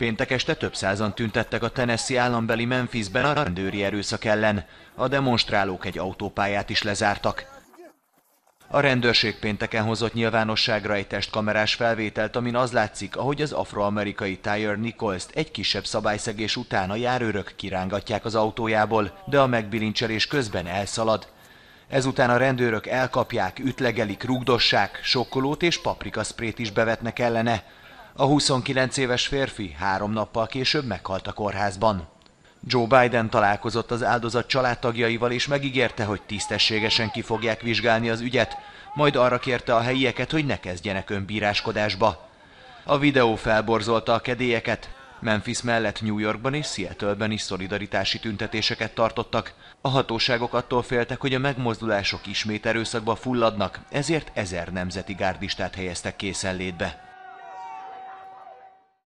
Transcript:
Péntek este több százan tüntettek a Tennessee állambeli Memphisben a rendőri erőszak ellen. A demonstrálók egy autópályát is lezártak. A rendőrség pénteken hozott nyilvánosságra egy testkamerás felvételt, amin az látszik, ahogy az afroamerikai Tyre Nichols-t egy kisebb szabályszegés után a járőrök kirángatják az autójából, de a megbilincselés közben elszalad. Ezután a rendőrök elkapják, ütlegelik, rugdossák, sokkolót és paprikaszprét is bevetnek ellene. A 29 éves férfi 3 nappal később meghalt a kórházban. Joe Biden találkozott az áldozat családtagjaival és megígérte, hogy tisztességesen ki fogják vizsgálni az ügyet, majd arra kérte a helyieket, hogy ne kezdjenek önbíráskodásba. A videó felborzolta a kedélyeket. Memphis mellett New Yorkban és Seattle-ben is szolidaritási tüntetéseket tartottak. A hatóságok attól féltek, hogy a megmozdulások ismét erőszakba fulladnak, ezért 1000 nemzeti gárdistát helyeztek készenlétbe.